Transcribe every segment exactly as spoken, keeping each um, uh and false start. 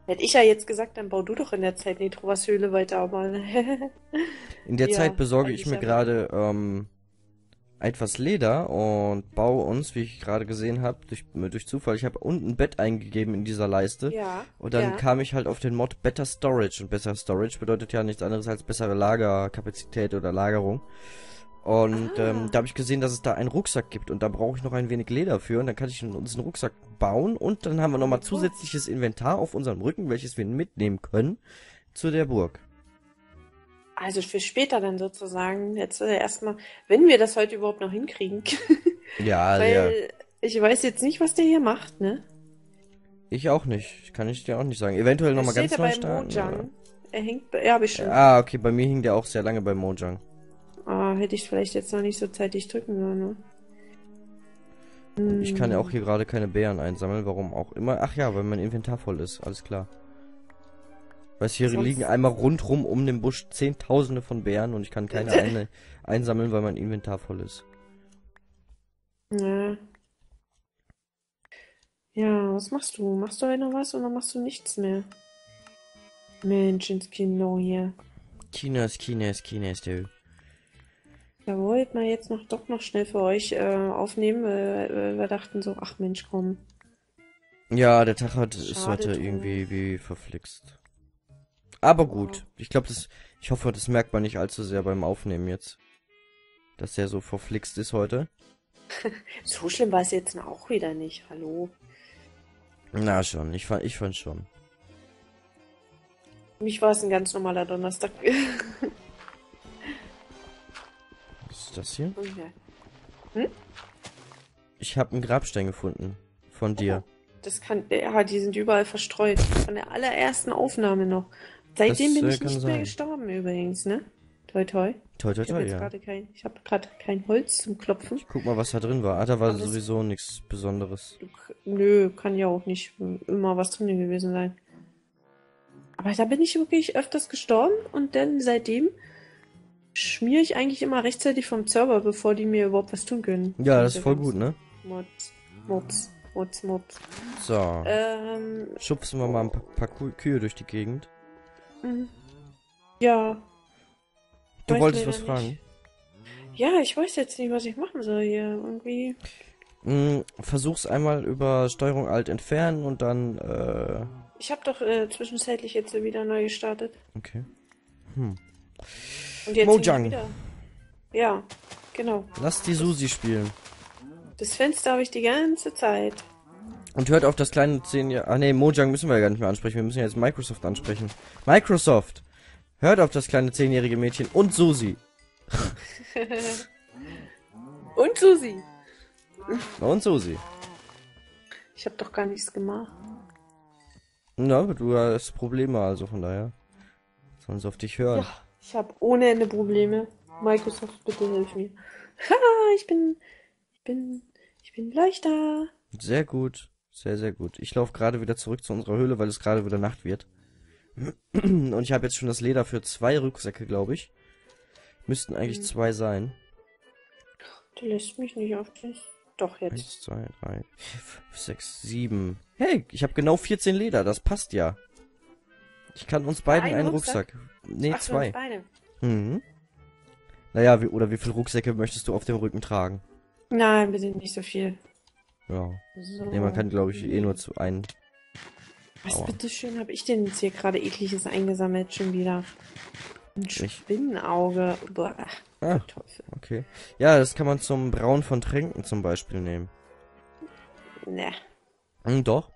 Hätte ich ja jetzt gesagt, dann bau du doch in der Zeit Nitrovas Höhle weiter, aber In der Zeit ja, besorge ich eigentlich mir ja wieder. gerade ähm, etwas Leder und baue uns, wie ich gerade gesehen habe, durch, durch Zufall, ich habe unten ein Bett eingegeben in dieser Leiste Ja, und dann ja. kam ich halt auf den Mod Better Storage und Better Storage bedeutet ja nichts anderes als bessere Lagerkapazität oder Lagerung. Und ähm, Ah, da habe ich gesehen, dass es da einen Rucksack gibt und da brauche ich noch ein wenig Leder für und dann kann ich uns einen Rucksack bauen und dann haben wir nochmal oh. zusätzliches Inventar auf unserem Rücken, welches wir mitnehmen können zu der Burg. Also für später dann sozusagen. Jetzt äh, erstmal, wenn wir das heute überhaupt noch hinkriegen. Ja, ja. Weil ich weiß jetzt nicht, was der hier macht, ne? Ich auch nicht. Kann ich dir auch nicht sagen. Eventuell Er nochmal steht ganz ja neu bei starten, oder? Mojang. Er hängt bei, ja, bestimmt. Ah, okay, bei mir hing der auch sehr lange bei Mojang. Ah, hätte ich vielleicht jetzt noch nicht so zeitig drücken sollen, ne? Und ich kann ja auch Hm. hier gerade keine Beeren einsammeln, warum auch immer. Ach ja, weil mein Inventar voll ist, alles klar. Weißt, hier liegen Sonst. einmal rundrum um den Busch Zehntausende von Beeren und ich kann keine eine einsammeln, weil mein Inventar voll ist. Ja. Ja, was machst du? Machst du heute noch was oder machst du nichts mehr? Menschenskinder hier. Chinas, Chinas, Chinas, du. Da wollten wir jetzt noch doch noch schnell für euch äh, aufnehmen, weil äh, wir dachten so, ach Mensch, komm. Ja, der Tag hat, ist Schade heute drum. irgendwie wie verflixt. Aber Ja. gut, ich glaube, das, ich hoffe, das merkt man nicht allzu sehr beim Aufnehmen jetzt. Dass der so verflixt ist heute. So schlimm war es jetzt auch wieder nicht. Hallo. Na schon, ich fand, ich fand schon. Für mich war es ein ganz normaler Donnerstag. Was ist das hier? Und ja. Hm? Ich habe einen Grabstein gefunden. Von Oh, dir. das kann, ja, die sind überall verstreut. Von der allerersten Aufnahme noch. Seitdem Das bin äh, ich kann nicht mehr sein. gestorben übrigens, ne? Toi toi. Toi, toi, Ich habe toi, jetzt ja. gerade kein, ich habe gerade kein Holz zum Klopfen. Ich guck mal, was da drin war. Ah, da war Aber das, sowieso nichts Besonderes. nö, kann ja auch nicht immer was drin gewesen sein. Aber da bin ich wirklich öfters gestorben und dann seitdem schmiere ich eigentlich immer rechtzeitig vom Server, bevor die mir überhaupt was tun können. Ja, das ist Diese voll gut, ganzen ne? Mods, Mods, Mods, Mods. So. Ähm, Schubsen wir mal ein oh, paar, paar Kü- Kühe durch die Gegend. hm, ja, Du weiß wolltest leider was nicht. fragen? Ja, ich weiß jetzt nicht, was ich machen soll hier. Irgendwie. Hm, versuch's einmal über Steuerung Alt entfernen und dann, äh, Ich habe doch äh, zwischenzeitlich jetzt wieder neu gestartet. okay. Hm. Und jetzt hänge ich Mojang. wieder. Ja, genau. Lass die Das, Susi spielen. das Fenster habe ich die ganze Zeit. Und hört auf das kleine zehn Jahre. Ah ne, Mojang müssen wir ja gar nicht mehr ansprechen. Wir müssen ja jetzt Microsoft ansprechen. Microsoft! Hört auf das kleine zehnjährige Mädchen und Susi. Und Susi. Und Susi. Ich habe doch gar nichts gemacht. Na, du hast Probleme, also von daher. Sollen sie auf dich Ja, hören. ich habe ohne Ende Probleme. Microsoft, bitte hilf mir. Haha, ich bin, ich bin, ich bin gleich da. Sehr gut. Sehr, sehr gut. Ich laufe gerade wieder zurück zu unserer Höhle, weil es gerade wieder Nacht wird. Und ich habe jetzt schon das Leder für zwei Rucksäcke, glaube ich. Müssten eigentlich Hm, zwei sein. du lässt mich nicht auf dich. Doch, jetzt. Eins, zwei, drei, vier, fünf, sechs, sieben. Hey, ich habe genau vierzehn Leder. Das passt ja. Ich kann uns Für beiden einen einen Rucksack? Rucksack. Nee, Ach, für uns zwei. beide. Mhm. Naja, wie, oder wie viele Rucksäcke möchtest du auf dem Rücken tragen? Nein, bitte nicht so viel. Ja. Nee, man So. kann, glaube ich, eh nur Hm. zu einen. Was Aua. bitteschön habe ich denn jetzt hier gerade ekliges eingesammelt schon wieder? Ein Ich. Spinnenauge. Boah, Ah, der Teufel. okay. Ja, das kann man zum Brauen von Tränken zum Beispiel nehmen. Ne. Hm, doch.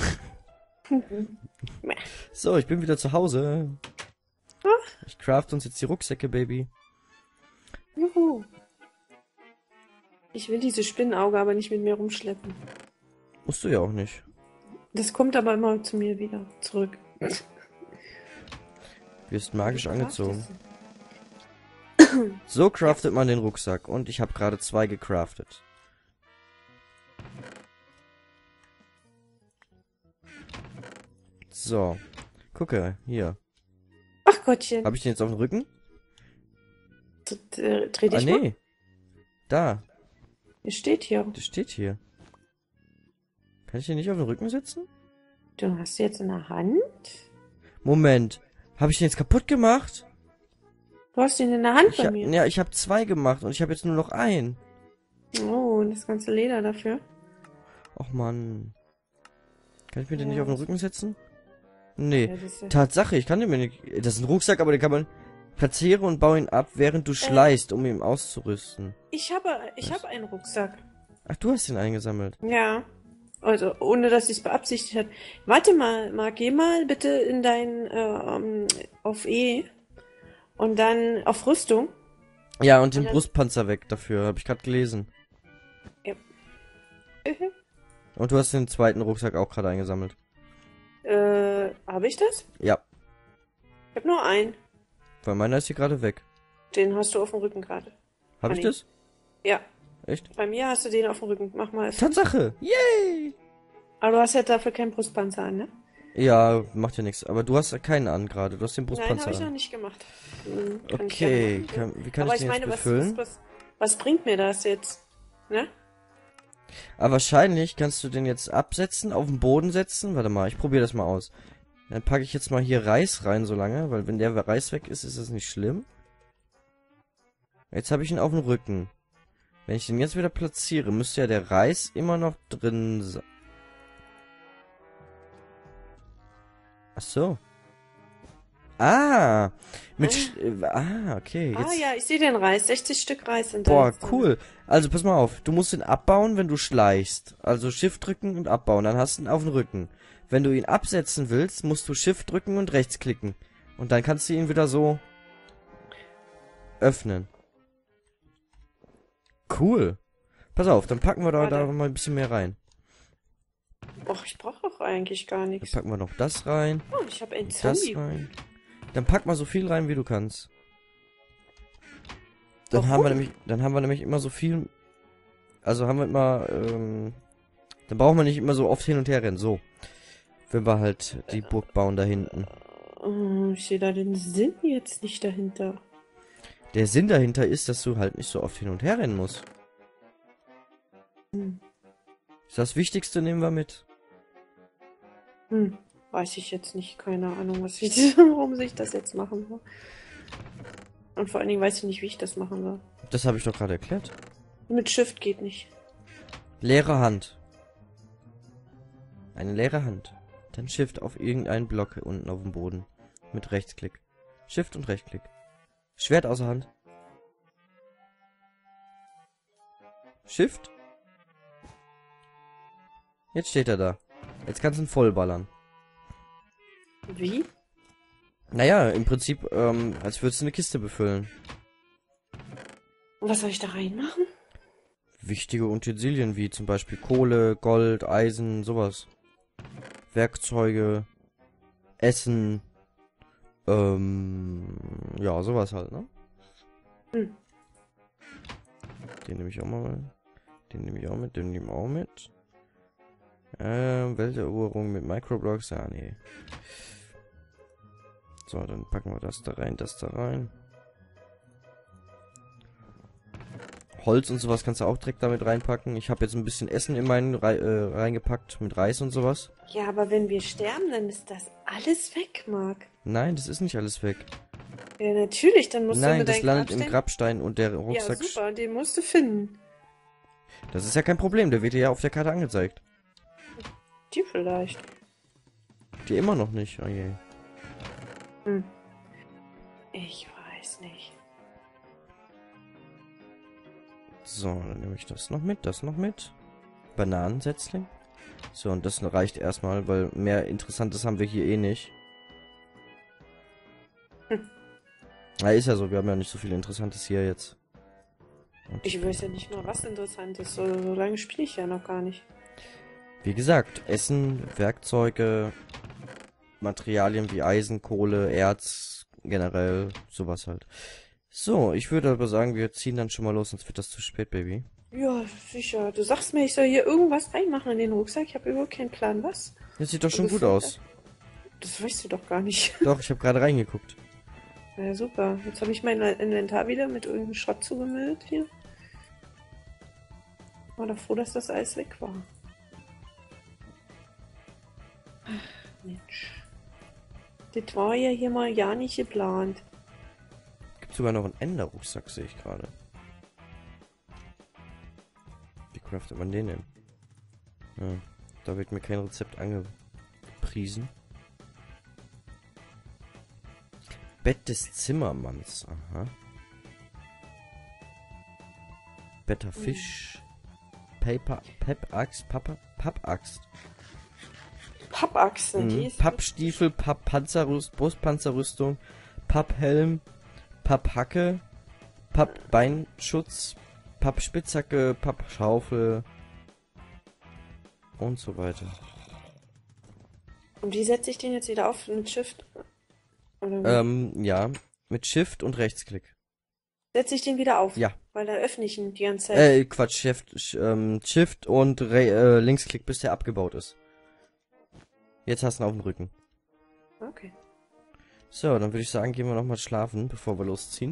Meh. So, ich bin wieder zu Hause. Ach, Ich craft uns jetzt die Rucksäcke, Baby. juhu. Ich will dieses Spinnenauge aber nicht mit mir rumschleppen. Musst du ja auch nicht. Das kommt aber immer zu mir wieder zurück. Wirst Wie magisch angezogen. craftest So Ja. craftet man den Rucksack. Und ich habe gerade zwei gecraftet. So. Gucke, hier. Ach Gottchen. Habe ich den jetzt auf dem Rücken? D- äh, Dreh Ah, dich mal. nee. Da. Es steht hier. Das steht hier. Kann ich den nicht auf den Rücken setzen? Du hast sie jetzt in der Hand? Moment. Habe ich den jetzt kaputt gemacht? Du hast ihn in der Hand Ich bei hab, mir. ja, ich habe zwei gemacht und ich habe jetzt nur noch einen. Oh, und das ganze Leder dafür. Och Mann. Kann ich mir den nicht Ja, auf den das- Rücken setzen? Nee. Ja, das ist ja- Tatsache, ich kann den mir nicht... Das ist ein Rucksack, aber den kann man... Platziere und baue ihn ab, während du schleißt, um ihn auszurüsten. Ich habe, ich habe einen Rucksack. Ach, du hast ihn eingesammelt. Ja. Also, ohne dass ich es beabsichtigt hat. Warte mal, Marc, geh mal bitte in dein, ähm, auf E und dann auf Rüstung. Ja, und den Und dann- Brustpanzer weg dafür, habe ich gerade gelesen. Mhm. Und du hast den zweiten Rucksack auch gerade eingesammelt. Äh, habe ich das? Ja, Ich habe nur einen. weil meiner ist hier gerade weg. Den hast du auf dem Rücken gerade. Habe ich Anni. das? Ja. Echt? Bei mir hast du den auf dem Rücken. Mach mal. Tatsache! Yay! Aber du hast ja dafür keinen Brustpanzer an, ne? Ja, macht ja nichts. Aber du hast ja keinen an gerade. Du hast den Nein, Brustpanzer habe ich noch an. nicht gemacht. Hm, kann ich Okay, gerne machen. kann, wie kann Aber ich ich den meine, jetzt was, befüllen? was, was, was bringt mir das jetzt? Ne? Aber wahrscheinlich kannst du den jetzt absetzen, auf den Boden setzen. Warte mal, ich probiere das mal aus. Dann packe ich jetzt mal hier Reis rein so lange, weil wenn der Reis weg ist, ist das nicht schlimm. Jetzt habe ich ihn auf dem Rücken. Wenn ich den jetzt wieder platziere, müsste ja der Reis immer noch drin sein. Ach so. Ah, mit Sch äh, ah, okay. Ah Jetzt, ja, ich sehe den Reis. sechzig Stück Reis sind da boah, jetzt drin. cool. Also pass mal auf, du musst ihn abbauen, wenn du schleichst. Also Shift drücken und abbauen, dann hast du ihn auf dem Rücken. Wenn du ihn absetzen willst, musst du Shift drücken und rechts klicken. Und dann kannst du ihn wieder so öffnen. Cool. Pass auf, dann packen wir da, da Warte. mal ein bisschen mehr rein. Och, ich brauche auch eigentlich gar Dann nichts. packen wir noch das rein, Oh, ich habe einen das Zombie. rein. Dann pack mal so viel rein, wie du kannst. Dann Warum? haben wir nämlich, dann haben wir nämlich immer so viel. Also haben wir immer, ähm, dann brauchen wir nicht immer so oft hin und her rennen. So. Wenn wir halt die Burg bauen da hinten. Oh, ich sehe da den Sinn jetzt nicht dahinter. Der Sinn dahinter ist, dass du halt nicht so oft hin und her rennen musst. Hm. Das Wichtigste nehmen wir mit. Hm. Weiß ich jetzt nicht. Keine Ahnung, was ich, warum ich das jetzt machen soll. Und vor allen Dingen weiß ich nicht, wie ich das machen soll. Das habe ich doch gerade erklärt. Mit Shift geht nicht. Leere Hand. Eine leere Hand. Dann Shift auf irgendeinen Block unten auf dem Boden. Mit Rechtsklick. Shift und Rechtsklick. Schwert außer Hand. Shift. Jetzt steht er da. Jetzt kannst du ihn vollballern. Wie? Naja, im Prinzip, ähm, als würdest du eine Kiste befüllen. Und was soll ich da reinmachen? Wichtige Utensilien wie zum Beispiel Kohle, Gold, Eisen, sowas. Werkzeuge, Essen, ähm, ja, sowas halt, ne? Hm. Den nehme ich auch mal. Den nehme ich auch mit, den nehme ich auch mit. Ähm, Welteroberung mit Microblocks, ja, nee. So, dann packen wir das da rein, das da rein. Holz und sowas kannst du auch direkt damit reinpacken. Ich habe jetzt ein bisschen Essen in meinen Re äh, reingepackt, mit Reis und sowas. Ja, aber wenn wir sterben, dann ist das alles weg, Marc. Nein, das ist nicht alles weg. Ja, natürlich, dann musst du Nein, mit das deinen landet im Grabsteinen- Grabstein und der Ja, Rucksack... super, den musst du finden. Das ist ja kein Problem, der wird dir ja auf der Karte angezeigt. Die vielleicht. Die immer noch nicht, oh je. Hm. Ich weiß nicht. So, dann nehme ich das noch mit, das noch mit. Bananensetzling. So, und das reicht erstmal, weil mehr Interessantes haben wir hier eh nicht. Hm. Na, ist ja so, wir haben ja nicht so viel Interessantes hier jetzt. Und Ich weiß ja nicht mal, was interessant ist. So, so lange spiele ich ja noch gar nicht. wie gesagt, Essen, Werkzeuge, Materialien wie Eisen, Kohle, Erz, generell, sowas halt. So, ich würde aber sagen, wir ziehen dann schon mal los, sonst wird das zu spät, Baby. Ja, sicher. Du sagst mir, ich soll hier irgendwas reinmachen in den Rucksack. Ich habe überhaupt keinen Plan, was. Das sieht doch schon Also gut aus. Das weißt du doch gar nicht. Doch, ich habe gerade reingeguckt. Ja, super. Jetzt habe ich mein Inventar wieder mit irgendeinem Schrott zugemüllt hier. War doch froh, dass das alles weg war. Mensch. Das war ja hier mal gar nicht geplant. Gibt sogar noch einen Ender-Rucksack, sehe ich gerade. Wie craftet man den denn? Ja, da wird mir kein Rezept angepriesen. Bett des Zimmermanns. Aha. Better Fisch. Paper, Pep-Axt, Papa, Pappaxt. Pappachsen, die Mhm. ist... Pappstiefel, Papppanzerrüst, Brustpanzerrüstung, Papphelm, Papphacke, Pappbeinschutz, Pappspitzhacke, Pappschaufel und so weiter. Und wie setze ich den jetzt wieder auf? Mit Shift? Oder wie? Ähm, ja, mit Shift und Rechtsklick. Setze ich den wieder auf? Ja. Weil da öffne ich ihn die ganze Zeit. Äh, Quatsch, Shift, sch- ähm, Shift und Re äh, Linksklick, bis der abgebaut ist. Jetzt hast du ihn auf dem Rücken. Okay. So, dann würde ich sagen, gehen wir nochmal schlafen, bevor wir losziehen.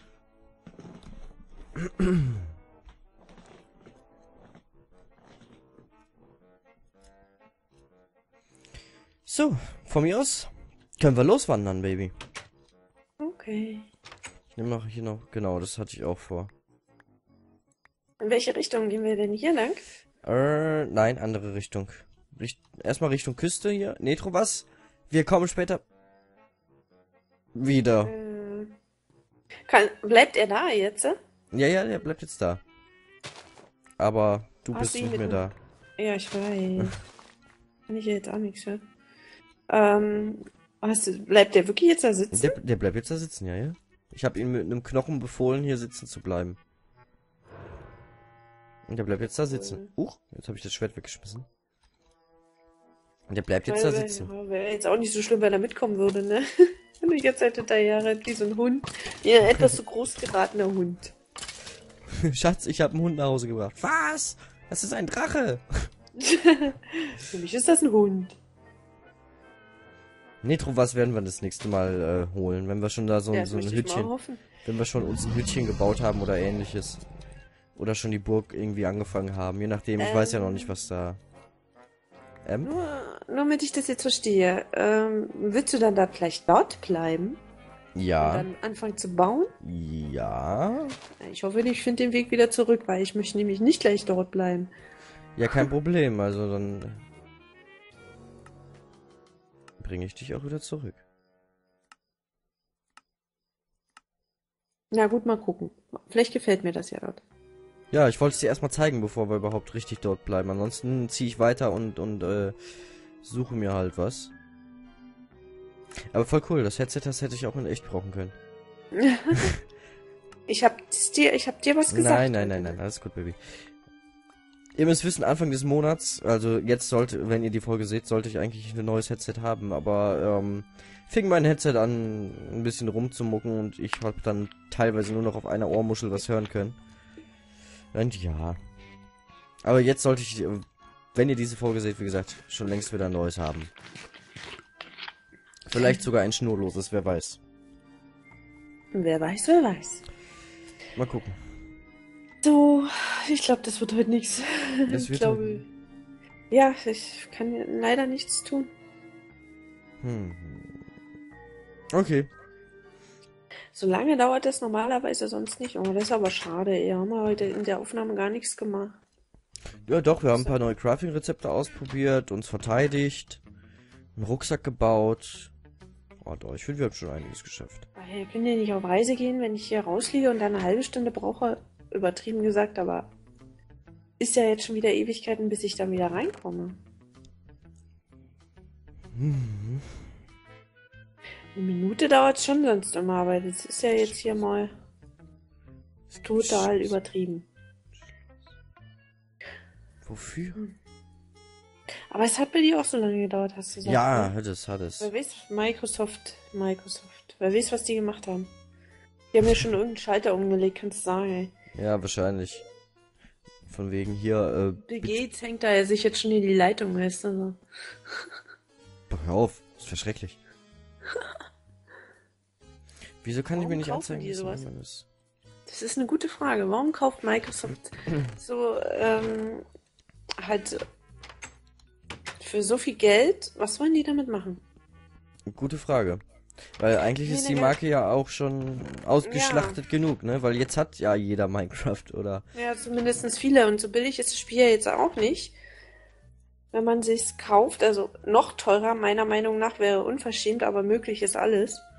So, von mir aus können wir loswandern, Baby. Okay. Ich nehme noch hier noch, genau, das hatte ich auch vor. In welche Richtung gehen wir denn hier lang? Äh, nein, andere Richtung. Richt erstmal Richtung Küste hier. Netro, was? Wir kommen später wieder. Äh, kann, bleibt er da jetzt? äh? Ja, ja, der bleibt jetzt da. Aber du Hast bist du ihn nicht mehr mit da. Ja, ich weiß. Kann ich ja jetzt auch nichts hören. Ähm, hast du, bleibt der wirklich jetzt da sitzen? Der, der bleibt jetzt da sitzen, ja, ja. Ich habe ihm mit einem Knochen befohlen, hier sitzen zu bleiben. Und der bleibt jetzt da sitzen. Huch, jetzt habe ich das Schwert weggeschmissen. Und der bleibt jetzt da Weil- sitzen. Ja, wäre jetzt auch nicht so schlimm, wenn er mitkommen würde, ne? Wenn du jetzt seit hinterher rennt, wie so ein Hund. Ja, ein etwas zu groß geratener Hund. Schatz, ich habe einen Hund nach Hause gebracht. Was? Das ist ein Drache. Für mich ist das ein Hund. Netro, was werden wir das nächste Mal äh, holen, wenn wir schon da so, Ja, das so ein möchte ich mal Hütchen, hoffen. wenn wir schon uns ein Hütchen gebaut haben oder ähnliches. Oder schon die Burg irgendwie angefangen haben, je nachdem, ich Ähm. weiß ja noch nicht, was da... Ähm? Nur, nur damit ich das jetzt verstehe. Ähm, willst du dann da vielleicht dort bleiben? Und Ja. dann anfangen zu bauen? Ja. Ich hoffe, ich finde den Weg wieder zurück, weil ich möchte nämlich nicht gleich dort bleiben. Ja, kein Problem, also dann... bringe ich dich auch wieder zurück. Na gut, mal gucken. Vielleicht gefällt mir das ja dort. Ja, ich wollte es dir erstmal zeigen, bevor wir überhaupt richtig dort bleiben. Ansonsten ziehe ich weiter und, und äh, suche mir halt was. Aber voll cool, das Headset, das hätte ich auch in echt brauchen können. Ich hab dir, ich hab dir was gesagt. Nein, nein, nein, nein, alles gut, Baby. Ihr müsst wissen, Anfang des Monats, also jetzt sollte, wenn ihr die Folge seht, sollte ich eigentlich ein neues Headset haben, aber ähm, fing mein Headset an, ein bisschen rumzumucken und ich habe dann teilweise nur noch auf einer Ohrmuschel was hören können. Und ja. Aber jetzt sollte ich, äh, wenn ihr diese Folge seht, wie gesagt, schon längst wieder ein neues haben. Vielleicht sogar ein schnurloses, wer weiß. Wer weiß, wer weiß. Mal gucken. So, ich glaube, das wird heute nichts. Das Ich wird glaube, ja, ich kann leider nichts tun. Hm. Okay. So lange dauert das normalerweise sonst nicht. Oh, das ist aber schade. Wir haben heute in der Aufnahme gar nichts gemacht. Ja doch, wir haben ein paar neue Crafting-Rezepte ausprobiert, uns verteidigt, einen Rucksack gebaut. Oh doch, ich finde, wir haben schon einiges geschafft. Weil wir können ja nicht auf Reise gehen, wenn ich hier rausliege und dann eine halbe Stunde brauche. Übertrieben gesagt, aber ist ja jetzt schon wieder Ewigkeiten, bis ich dann wieder reinkomme. Hm. Eine Minute dauert es schon sonst immer, aber das ist ja jetzt hier mal total übertrieben. Wofür? Aber es hat bei dir auch so lange gedauert, hast du gesagt. Ja, ne? hat es, hat es. Wer weiß, Microsoft, Microsoft. Wer weiß, was die gemacht haben. Die haben ja schon irgendeinen Schalter umgelegt, kannst du sagen, ey. Ja, wahrscheinlich. Von wegen hier, äh... Bill Gates hängt da ja sich jetzt schon in die Leitung, weißt du, so. Boah, hör auf, das wäre schrecklich. Wieso kann ich Warum mir nicht kaufen anzeigen, die dass sowas? jemand ist? Das ist eine gute Frage. Warum kauft Microsoft so, ähm, halt für so viel Geld, was wollen die damit machen? Gute Frage. Weil eigentlich Nee, ist ne, die ne, Marke ja auch schon ja, ausgeschlachtet genug, ne? Weil jetzt hat ja jeder Minecraft, oder? ja, zumindest viele. Und so billig ist das Spiel ja jetzt auch nicht. Wenn man sich's kauft, also noch teurer, meiner Meinung nach, wäre unverschämt, aber möglich ist alles.